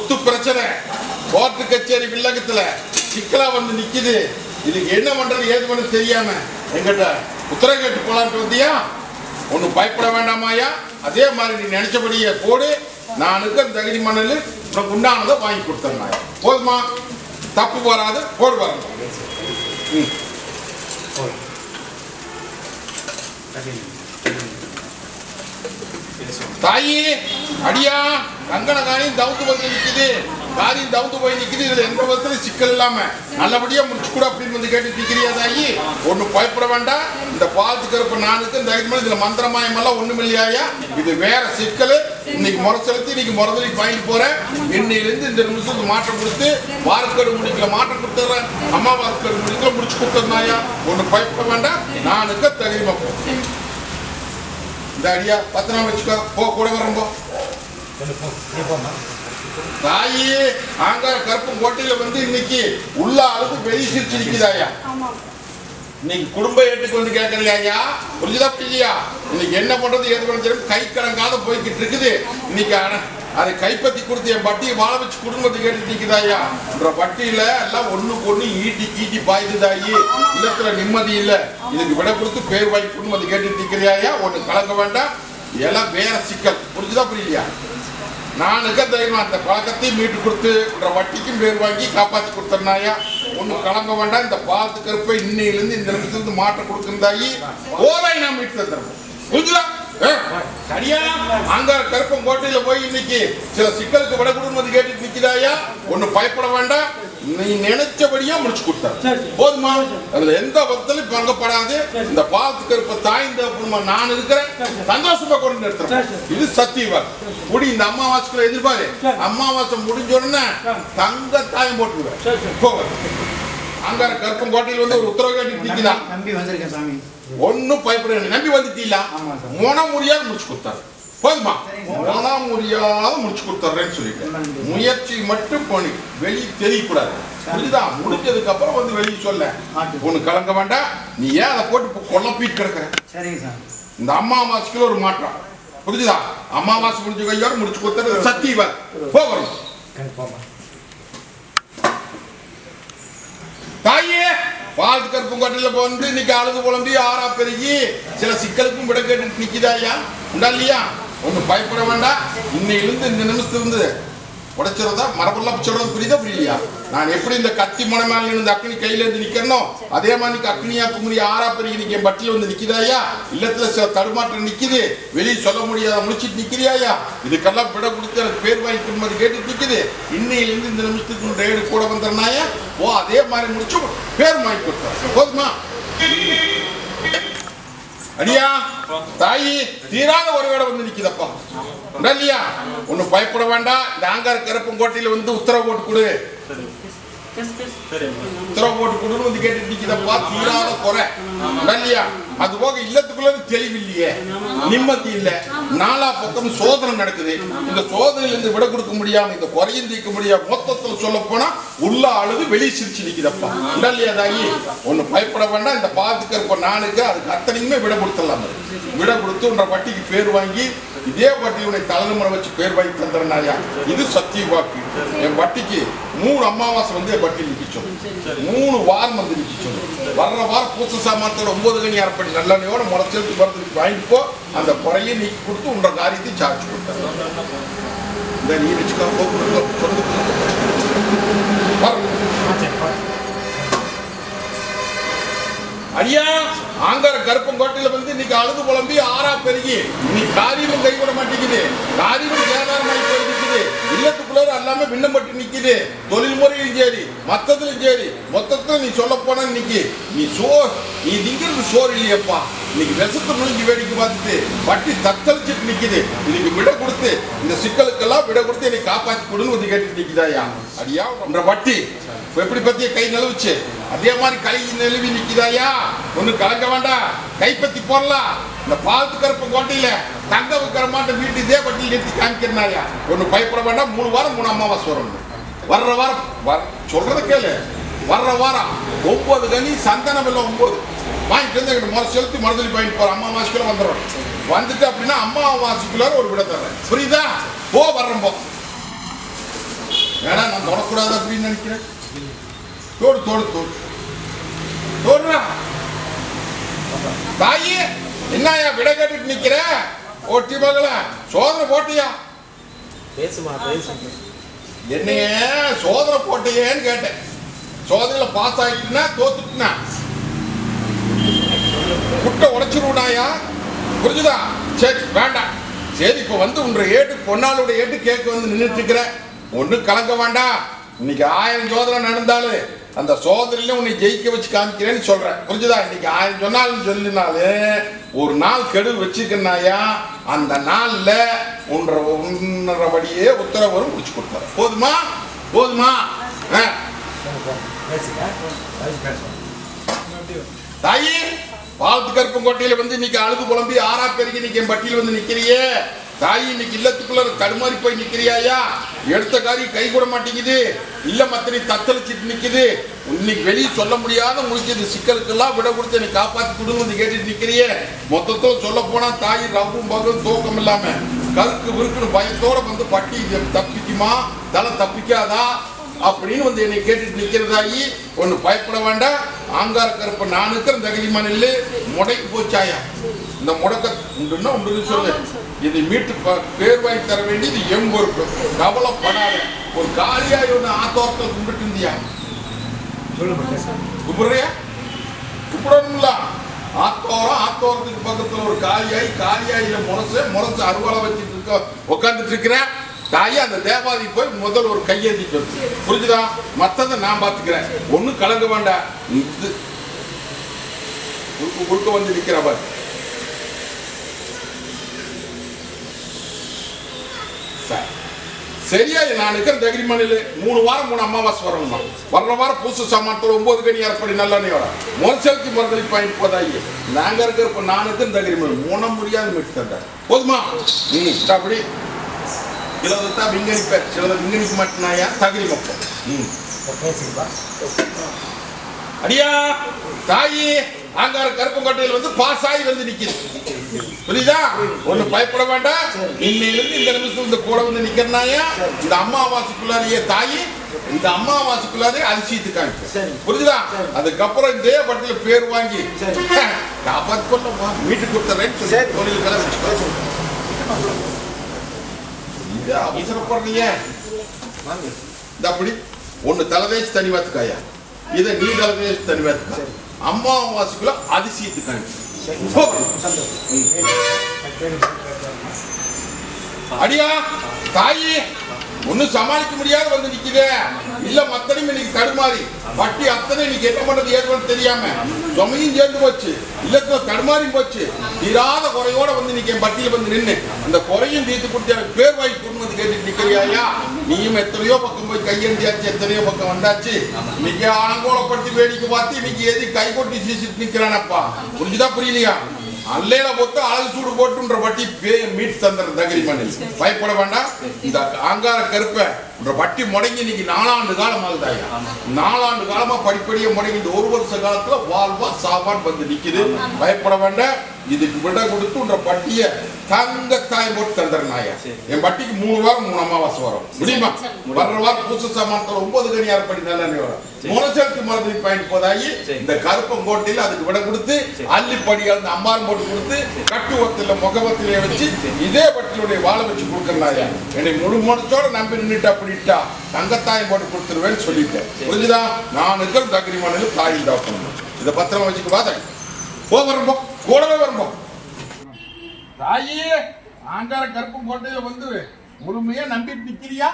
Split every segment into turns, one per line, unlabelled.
சொத்து பிரச்சனை கோர்ட்டு கச்சேரி வில்லகத்துல சிக்கலா வந்து நிக்குது. இதுக்கு என்ன பண்றது ஏது பண்ண தெரியாம எங்கிட்ட உத்தரவு கேட்டு போலான்ட்டு வந்தியா? ஒன்னும் பயப்பட வேண்டாமாயா. அதே மாதிரி நீ நினைச்சபடியே போடு. நான் இருக்க தகுதி மணல் உனக்கு உண்டானதை வாங்கி கொடுத்தேன். போதுமா? தப்பு வராது. போடு வராது. தாயி அடியா கங்கண காரியம் தவுத்து வந்து நிக்குது. காரியம் தவுத்து போய் நிக்குது. இதுல எந்த விதத்துல சிக்கல் இல்லாம நல்லபடியா முடிச்சு கூட அப்படின்னு வந்து கேட்டு நிக்கிறியா தாயி? ஒன்னும் பயப்பட வேண்டாம். இந்த பாத்துக்கிறப்ப நானுக்கு இந்த இதுல மந்திரமாயம் எல்லாம் ஒண்ணும் இல்லையா? இது வேற சிக்கல். இன்னைக்கு முறை செலுத்தி இன்னைக்கு முறதலிக்கு வாங்கிட்டு போறேன். இன்னையிலிருந்து இந்த நிமிஷத்துக்கு மாற்றம் கொடுத்து வாரக்கடு முடிக்கல மாற்றம் கொடுத்துறேன். அம்மா வாரக்கடு முடிக்கல முடிச்சு கொடுத்துருந்தாயா? ஒன்னும் பயப்பட வேண்டாம். நானுக்கு தகுதிமா போ. இந்த அடியா 10 நாள் வச்சுக்கோ. போ கூட வரம்போ. தாயி ஆங்கார கருப்பும் கோட்டையில வந்து இன்னைக்கு உள்ள அளவுக்கு வெளி சிரிச்சு நிக்குதாயா? இன்னைக்கு குடும்ப ஏட்டுக்கு வந்து கேட்கறீங்க ஐயா. புரிஞ்சுதா புரியலையா? இன்னைக்கு என்ன பண்றது ஏது பண்ண கை கடங்காத போய்கிட்டு இருக்குது. இன்னைக்கு அதை கைப்பற்றி கொடுத்து என் பட்டியை வாழ வச்சு குடும்பத்தை கேட்டு நிக்குதாயா? பட்டியில எல்லாம் ஒண்ணுக்கு ஒண்ணு ஈட்டி கீட்டி பாயுதாயி. இல்லத்துல நிம்மதி இல்ல. இதுக்கு விட கொடுத்து பேர் வாங்கி குடும்பத்தை கேட்டு நிக்கிறியாயா? ஒண்ணு கலக்க வேண்டாம். எல்லாம் வேற சிக்கல். புரிஞ்சுதா புரியலையா? நானுக்கு தைரியமா அந்த பழக்கத்தையும் மீட்டு கொடுத்து வட்டிக்கும் பேர் வாங்கி காப்பாற்றி கொடுத்தனாயா? ஒன்னும் கலங்க வேண்டாம். இந்த பாத்து கருப்பை இன்னையிலிருந்து இந்த நிமிஷத்துக்கு மாற்றம் கொடுக்குறாயி. ஓராய் நான் மீட்டு தந்துடுறோம். புரிஞ்சுதா? சரியா? அங்க கருப்பம் கோட்டையில போய் இன்னைக்கு சில சிக்கலுக்கு விட கொடுத்து கேட்டு நிக்கிறாயா? ஒன்னும் பயப்பட வேண்டாம். நீ நினைச்சபடியா முடிச்சு கொடுத்தாரு. போதுமா? அதுல எந்த பக்தலும் பங்கப்படாது. இந்த பாத்து கருப்பை தாய்ந்த நான் இருக்கிறேன். சந்தோஷமா கொண்டு நிறுத்துறேன். இது சத்தியவா குடி. இந்த அமாவாசைக்குள்ள எதிர்பாரு. அமாவாசை முடிஞ்ச உடனே தங்க தாயம் போட்டுருவேன். அங்க கருப்பம் கோட்டையில் வந்து ஒரு உத்தரவு கேட்டு நிக்கலாம். நம்பி வந்திருக்கேன் சாமி. ஒன்னும் பயப்பட நம்பி வந்துட்டீங்களா? முறையாக முடிச்சு கொடுத்தாரு. போதுமா? முடியாத முடிச்சு கொடுத்துறேன்னு சொல்லிட்டு முயற்சி மட்டும் பண்ணி வெளியே தெரியக்கூடாது. புரியுதான்? முடிஞ்சதுக்கு அப்புறம் வந்து வெளியே சொல்ல ஒண்ணு கலங்க வேண்டாம். நீ ஏன் அதை போட்டு குழப்பிட்டு கிடக்குற? சரிங்க சார். இந்த அமாவாசைக்குள்ள ஒரு மாற்றம். புரிஞ்சுதா? அமாவாசை முடிஞ்ச கையோட முடிச்சு கொடுத்துறது சத்தியவா. போகணும் தாயே. பால் கருப்புங்கோட்டையில வந்து இன்னைக்கு அழுது குழம்பி ஆறா பெருகி சில சிக்கலுக்கும் விட கேட்டு நிக்குதாயா? உண்டா இல்லையா? ஒன்னும் பயப்பட வேண்டாம். இன்னையிலிருந்து இந்த நிமிஷத்துலேருந்து உடைச்சிருந்தா மரபெல்லாம் சொல்றது புரியுதா புரியலையா? நான் எப்படி இந்த கத்தி மனை மேல இந்த அக்னி கையில இருந்து நிக்கிறனோ அதே மாதிரி அக்னியா குமரி ஆறா பெருகி நிக்க பட்டியல் வந்து நிக்குதாயா? இல்லத்துல சில தடுமாற்றம் நிக்குது. வெளியே சொல்ல முடியாத முடிச்சிட்டு நிக்கிறியாயா? இதுக்கெல்லாம் விட கொடுத்து எனக்கு பேர் வாங்கி கொடுத்து கேட்டு நிக்குது. இன்னையிலிருந்து இந்த நிமிஷத்துக்கு ரேடு கூட வந்துடுறாயா? ஓ அதே மாதிரி முடிச்சு பேர் வாங்கி கொடுத்தாரு. போதுமா? அடியா தாயி தீராத ஒரு வேட வந்து நிக்குதப்பா. இல்லையா? ஒன்னும் பயப்பட வேண்டாம். இந்த ஆங்கார கருப்பும் கோட்டையில வந்து உத்தரவு போட்டு கொடு. உத்தரவு போட்டு கொடுன்னு வந்து கேட்டு நிக்குதப்பா. தீராத குறை. இல்லையா? அது போக இல்லத்துக்குள்ள தெளிவு இல்லையே, நிம்மதி இல்ல. நாலா பக்கம் சோதனை நடக்குது. இந்த சோதனையில இருந்து விட கொடுக்க முடியாம இந்த குறையும் தீர்க்க முடியாம மொத்தத்துல சொல்ல போனா உள்ள அழுது வெளியே சிரிச்சு நிக்குதப்பா. இல்லையா தாயி? ஒண்ணு பயப்பட வேண்டாம். இந்த பாதுகாப்பு நானுக்கு அதுக்கு அத்தனையுமே விட கொடுத்துடலாம். விட கொடுத்து உன்ற வட்டிக்கு பேர் வாங்கி இதே வட்டியுடைய தலைமுறை வச்சு பேர் வாங்கி தந்துறனாயா? இது சத்திய வாக்கு. என் வட்டிக்கு 3 அமாவாசை வந்து என் வட்டி நிற்க 3 வாரம் வந்து நிற்க வர்ற வாரம் பூச சாமானத்தோட 9 கனி அரைப்படி நல்லெண்ணையோட முளைச்செலுத்து வரதுக்கு வாங்கிட்டு போ. அந்த குறையை நீக்கி கொடுத்து உன்ற காரியத்தை சார்ஜ் கொடுத்தாரு. இந்த நீ வச்சுக்கோ ஐயா. ஆங்கார கருப்பங்கோட்டையில வந்து இன்னைக்கு அழுது புலம்பி ஆறா பெருகி இன்னைக்கு காரியமும் கைவிட மாட்டேங்குது. காரியமும் ஏதாரமாய் போயிருக்குது. இல்லத்துக்குள்ள எல்லாமே விண்ணப்பட்டு நிக்குது. தொழில் முறையும் சரி மத்ததுலும் சரி மொத்தத்துல நீ சொல்ல போனா இன்னைக்கு நீ திங்கிறது சோறு இல்லையப்பா. இன்னைக்கு விஷத்தை நுழைஞ்சி வேடிக்கை பார்த்துட்டு வட்டி தத்தளிச்சுட்டு நிக்குது. இதுக்கு விட கொடுத்து இந்த சிக்கலுக்கெல்லாம் விட கொடுத்து என்னை காப்பாற்றி கொடுன்னு வந்து கேட்டு நிக்குதாயா? அடியா உன்ற வட்டி எப்படி பத்திய கை நழுவுச்சு அதே மாதிரி கை நழுவி நிக்குதாயா? ஒண்ணு கலங்க வேண்டாம். கைப்பற்றி போடலாம். இந்த பாலத்து கருப்பு கோட்டையில தங்க வைக்கிற மாட்டேன் வீட்டு இதே வட்டியில் நிறுத்தி காமிக்கிறாயா? ஒண்ணு பயப்பட வேண்டாம். 3 வாரம் 3 அமாவாசை வரும். வர்ற வாரம் சொல்றத கேளு. வர்ற வாரம் 9 கனி சந்தன வெள்ளம் 9 வாங்கிட்டு வந்து முறை செலுத்தி மறுதலி வாங்கிட்டு போற. அமாவாசைக்குள்ள வந்துடும். வந்துட்டு அப்படின்னா அமாவாசைக்குள்ள ஒரு விட தர்றேன். புரியுதா? போ வர்றோம் போ. ஏன்னா நான் தொடக்கூடாது அப்படின்னு நினைக்கிறேன். தோடு தோடு தோடு தோடுறா. தாயி என்னையா விட கேட்டுட்டு நிக்கிற? ஓட்டி மகள சோதனை போட்டியா? என்னைய சோதனை போட்டியேன்னு கேட்டேன். சோதனையில பாஸ் ஆயிட்டுனா தோத்துட்டுனா முட்டை உடைச்சிருவாயா? புரிஞ்சுதா? சரி வேண்டாம். சரி இப்ப வந்து உன்ற ஏட்டு பொன்னாளுடைய ஏட்டு கேட்க வந்து நின்றுட்டு இருக்கிற. ஒன்னும் கலங்க வேண்டாம். இன்னைக்கு 1000 சோதனை நடந்தாலும் அந்த சோதனையில உன்னை ஜெயிக்க வச்சு காமிக்கிறேன்னு சொல்றேன். புரிஞ்சுதா? இன்னைக்கு 1000 சொன்னாலும் சொல்லினாலே ஒரு நாள் கெடு வச்சுக்கனாயா அந்த நாள்ல உன்றபடியே உத்தரவு முடிச்சு கொடுத்தாரு. போதுமா? போதுமா? தாயி பாலத்து கருப்பங்கோட்டையில வந்து இன்னைக்கு அழுது புலம்பி ஆறா பெருகி இன்னைக்கு என் பட்டியல் வந்து நிக்கிறியே. தாயி இன்னைக்கு இல்லத்துக்குள்ள தடுமாறி போய் நிக்கிறியாயா? எடுத்த காரியம் கை கூட மாட்டேங்குது. இல்ல மத்தனை தத்தளிச்சுட்டு நிக்குது. இன்னைக்கு வெளியே சொல்ல முடியாத முடிச்சது சிக்கலுக்கெல்லாம் விட கொடுத்து என்னை காப்பாத்தி கொடுங்க வந்து கேட்டுட்டு நிக்கிறியே. மொத்தத்துல சொல்ல போனா தாயி ரவ்வும் பகலும் தூக்கம் இல்லாம கருக்கு விருக்குன்னு பயத்தோட வந்து பட்டி தப்பிக்குமா தலை தப்பிக்காதா அப்படின்னு வந்து என்னை கேட்டுட்டு நிக்கிறதாயி. ஒண்ணு பயப்பட வேண்டாம். ஆங்கார கருப்ப நான் இருக்கிற தகுதிமா நெல்லு முடைக்கு போச்சாயா. இந்த முடக்க உண்டுன்னா உண்டு சொல்லு. இது மீட்டு பேர் வாங்கி தர வேண்டியது எம் பொறுப்பு. கவலைப்படாத. ஒரு காலியாய் ஒண்ணு ஆத்தோரத்தில் கும்பிட்டு இருந்தியா? கும்பிடுறியா? கும்பிடணும்ல. ஆத்தோரத்துக்கு பக்கத்துல ஒரு காலியாயில முரசு அறுவலை வச்சுட்டு இருக்க உட்காந்துட்டு இருக்கிறேன். தாயி அந்த தேவாதி போய் முதல் ஒரு கையெழுதி சொல்லு. புரிஞ்சுதா? மத்ததை நான் பாத்துக்கிறேன். ஒன்னும் கலங்க வேண்டாம். குறுக்க வந்து நிக்கிறவர் சரியா? நான் இருக்கிற தகிரிமணில 3 வாரம் 3 அமாவாசை வரணுமா? வர்ற வாரம் பூச சாமானத்துல 9 கனி ஏற்படி நல்ல மொரசெலுத்தி முறைகளுக்கு பாயிண்ட் போதாயி. நாங்க இருக்கிறப்ப நான் இருக்கிற தகிரிமணி மூண முடியாது மீட்டு தந்தார். போதுமா? அப்படி சிலதான் விங்கணிப்பார், சிலதை விங்கணிக்க மாட்டேனாயா தகுதி மொத்தம். அடியா தாயி ஆங்கார கருப்பங்கோட்டையில் வந்து பாஸ் ஆகி வந்து நிக்குது. புரியுதா? ஒண்ணு பயப்பட வேண்டாம். இன்னையிலிருந்து இந்த நிமிஷம் இந்த கூட வந்து நிக்கிறனாயா இந்த அம்மாவாசைக்குள்ளாரியே தாயி இந்த அம்மாவாசைக்குள்ளாரே அதிசயத்துக்காங்க. புரியுதா? அதுக்கப்புறம் இதே பட்டியல பேர் வாங்கி காப்பாத்து கொள்ள வீட்டுக்கு கொடுத்துறேன்னு சொல்லி தொழில்களை வச்சுக்கோ. அவசரப்படுறீங்க. அப்படி ஒண்ணு தலைவேச்சு தனி வாத்துக்காயா, இதை நீ தலைவேச்சு தனி வாத்துக்கா. அம்மாவாசைக்குள்ள அதிசயத்துக்காங்க. அடியா தாயி ஒன்னும் சமாளிக்க முடியாத வந்து நிக்குது. இல்ல மத்தனையும் இன்னைக்கு தடுமாறி வட்டி அத்தனை இன்னைக்கு என்ன பண்றது ஏற்படுத்த தெரியாம சுமையும் சேர்ந்து போச்சு. இல்லத்துல தடுமாறி போச்சு. தீராத குறையோட வந்து இன்னைக்கு என் பட்டியல வந்து நின்று அந்த குறையும் தீர்த்து கொடுத்து எனக்கு பேர் வாங்கி கொண்டு வந்து கேட்டு நிக்கிறியாயா? நீயும் எத்தனையோ பக்கம் போய் கையெழுந்தியாச்சு, எத்தனையோ பக்கம் வந்தாச்சு. இன்னைக்கு ஆலங்கோலப்பட்டு வேடிக்கை பார்த்து இன்னைக்கு எது கை கொட்டி சீசிட்டு நிக்கிறானப்பா. புரிஞ்சுதா? புரியலையா? அல்லையில போட்டு அழகு சூடு போட்டுன்ற வட்டி மீட் தந்துற தகிரி மண்ணில் பயப்பட வேண்டாம். இந்த ஆங்கார கருப்பை வட்டி முடங்கி இன்னைக்கு 4 ஆண்டு காலம் ஆகுதாயா. 4 ஆண்டு காலமா படிப்படியா முடங்கி இந்த 1 வருஷ காலத்துல வாழ்வா சாப்பாடு வந்து நிக்குது. பயப்பட வேண்டாம். இதுக்கு விட கொடுத்து பட்டிய தங்கத்தாயம் போட்டு தந்துறனாயா. என் பட்டிக்கு 3 வாரம் 3 அமாவாசை வரும். முடியுமா? வர்ற வாரம் பூச சாமானத்துல 9 கனி ஏற்படி நல்ல வரும். மொரசெலுத்தி மரத்துக்கு பாயிண்ட் போதாயி இந்த கருப்பங்கோட்டையில அதுக்கு விட கொடுத்து அள்ளிப்படிகள் அந்த அம்மாரும் போட்டு கொடுத்து கட்டுவத்தில முகவத்திலே வச்சு இதே பட்டியலுடைய வாழை வச்சு கொடுக்கறாயா. என்னை முழு மனசோட நம்பி நின்றுட்டு அப்படிட்டா தங்கத்தாயம் போட்டு கொடுத்துருவேன்னு சொல்லிட்டேன். புரிஞ்சுதா? நான் இருக்கிற தகிரி மண்ணில் தாய் தான் பண்ணணும். இதை பத்திரமா வச்சுக்க பார்த்தேன். போ வரும்போம் கூடவே வரும்போம். தாயி ஆங்கார கருப்பங்கோட்டையில வந்து முழுமையா நம்பிட்டு நிக்கிறியா?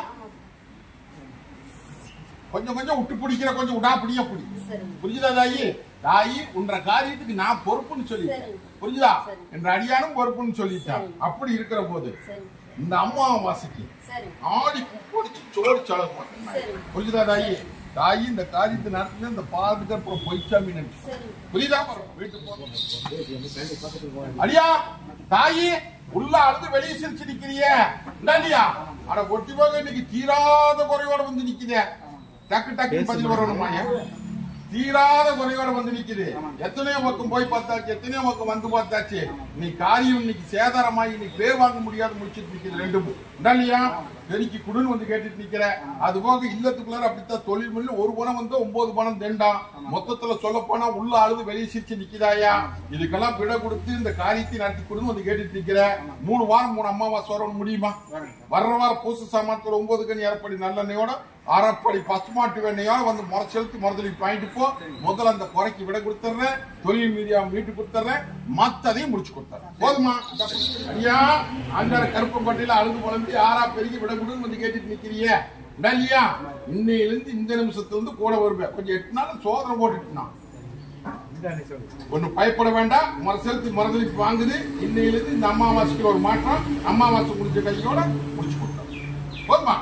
கொஞ்சம் கொஞ்சம் விட்டு பிடிக்கிற, கொஞ்சம் விடா பிடிக்க பிடி. புரிஞ்சுதா தாயி? தாயி உன்ற காரியத்துக்கு நான் பொறுப்புன்னு சொல்லிட்டேன். புரிஞ்சுதா? என்ற அடியானும் பொறுப்புன்னு சொல்லிட்டேன். அப்படி இருக்கிற போது இந்த அம்மாவாசைக்கு ஆடி குடிச்சு சோறு செலவு பண்ண. புரிஞ்சுதா தாயி? தாயி இந்த காரியத்தை நடத்தின இந்த பாதுகாப்பு அப்புறம் பொய்ச்சாமி நினைச்சு. புரியுதா? வீட்டுக்கு போக அடியா தாயி உள்ள அழுது வெளியே சிரிச்சு நிக்கிறிய இல்லையா? அட ஒட்டி போக இன்னைக்கு தீராத குறையோட வந்து நிக்குதே. டக்கு டக்கு பதில் வரணுமா? தீராத குறையோட வந்து நிக்குது. எத்தனையோ பக்கம் போய் பார்த்தாச்சு, எத்தனையோ பக்கம் வந்து பார்த்தாச்சு. நீ காரியம் இன்னைக்கு சேதாரமாகி இன்னைக்கு பேர் வாங்க முடியாது முடிச்சிட்டு நிக்குது. ரெண்டும் இல்லையா? பெருக்கி குடுன்னு வந்து கேட்டுட்டு நிக்கிற. அது போக இல்லத்துக்குள்ளார அப்படித்தான் தொழில் முள்ள ஒரு பணம் வந்து 9 பணம் தெண்டாம். மொத்தத்துல சொல்ல போனா உள்ள அழுது வெளியே சிரிச்சு நிக்குதாயா? இதுக்கெல்லாம் விட கொடுத்து இந்த காரியத்தை நடத்தி கொடுன்னு வந்து கேட்டுட்டு நிக்கிற. 3 வாரம் 3 அமாவாசை வர முடியுமா? வர்ற வாரம் பூச சாமான்கள் 9 கனி அரைப்படி நல்லெண்ணையோட அரைப்படி பசுமாட்டு வெண்ணையோட வந்து முறை செலுத்தி முதலி பாயிண்ட் போ. முதல்ல அந்த குறைக்கு விட கொடுத்துறேன், தொழில் மீதியா வீட்டு கொடுத்துறேன், மத்ததையும் முடிச்சு கொடுத்துறேன். போதுமா? ஐயா அந்த கருப்பம்பட்டியில அழுது குழம்பி யாரா பெருகி விட கொடுன்னு வந்து கேட்டுட்டு நிக்கிறிய இல்லையா? இன்னையிலிருந்து இந்த நிமிஷத்துல இருந்து கூட வருவேன். கொஞ்சம் 8 நாள் சோதனை போட்டுட்டுனா ஒண்ணு பயப்பட வேண்டாம். முறை செலுத்தி மறுதளிப்பு வாங்குது. இன்னையிலிருந்து இந்த அமாவாசைக்கு ஒரு மாற்றம். அமாவாசை முடிஞ்ச கையோட முடிச்சு கொடுத்தேன். போதுமா?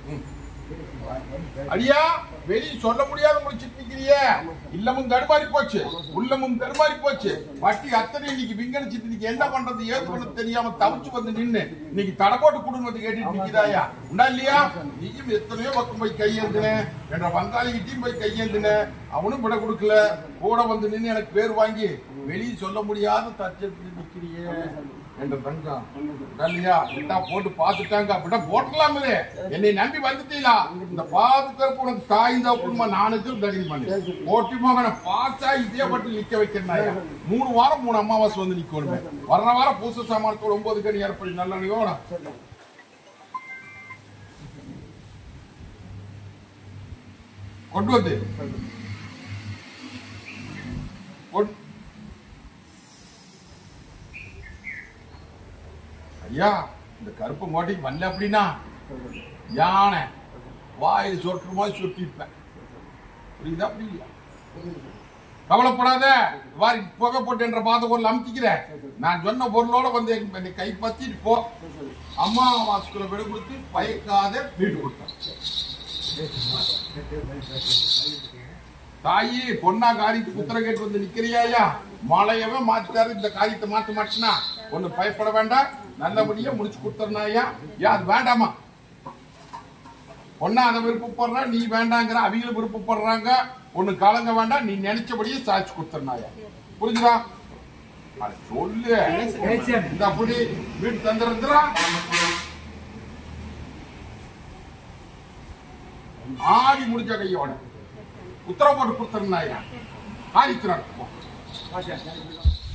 அடியா வெளியே சொல்ல முடியாத முடிச்சிட்டு நிக்கிறிய. இல்லமும் தடுமாறி போச்சு, உள்ளமும் தடுமாறி போச்சு. வட்டி அத்தனை இன்னைக்கு விங்கடிச்சிட்டு இன்னைக்கு என்ன பண்றது ஏது பண்ண தெரியாம தவிச்சு வந்து நின்று இன்னைக்கு தடை போட்டு குடும்பம் வந்து கேட்டுட்டு நிக்கிறாயா? உண்டா இல்லையா? நீயும் எத்தனையோ பக்கம் போய் கையேந்தின என்ற வங்காளிகிட்டையும் போய் கையேந்தின. அவனும் விட கொடுக்கல. கூட வந்து நின்று எனக்கு பேர் வாங்கி வெளியே சொல்ல முடியாத தச்சத்துக்கு நிக்கிறிய என்ற தங்கம் இல்லையா? போட்டு பாத்துட்டாங்க அப்படின்னா போட்டலாமே. என்னை நம்பி வந்துட்டீங்களா? இந்த பாதுகாப்பு உனக்கு தாய்ந்தா குடும்பம் நானுக்கும் தகுதி பண்ணி போட்டி மகனை பார்த்தா இதே பட்டு நிக்க வைக்கிறேன். 3 வாரம் 3 அமாவாசை வந்து நிக்கணுமே. வர்ற வாரம் பூச சாமான்கள் 9 கனி ஏற்படி நல்லெண்ணையோட கொண்டு வந்து ஐயா இந்த கருப்பு மோட்டைக்கு வரல அப்படின்னா யானை வாயில் சொட்டு மாதிரி சொட்டிருப்பேன். புரியுதா? அப்படி இல்லையா? கவலைப்படாத. வாரி புகை போட்டு என்ற பாத பொருள் அமுத்திக்கிற. நான் சொன்ன பொருளோட வந்து கை பத்திட்டு போ. அம்மாவாசைக்குள்ள விட கொடுத்து பயக்காத வீட்டு கொடுத்தேன். தாயி பொண்ணா காரியத்துக்கு உத்தர கேட்டு வந்து நிக்கிறியா? மழையவே மாத்திட்டாரு. இந்த காரியத்தை மாற்ற மாட்டினா ஒண்ணு பயப்பட வேண்டாம். நல்லபடியா முடிச்சு கொடுத்துறனாயா? அது வேண்டாமா? பொண்ணா அதை விருப்பப்படுற, நீ வேண்டாங்கிற, அவங்களும் விருப்பப்படுறாங்க. ஒண்ணு கலங்க வேண்டாம். நீ நினைச்சபடியே சாய்ச்சி கொடுத்துறனாயா? புரிஞ்சுதா? சொல்லு. இந்த அப்படி வீட்டு தந்துருந்துரா ஆடி முடிஞ்ச கையோட உத்தரவு போட்டு கொடுத்துறனாயா? காரியத்து நடத்துவோம்.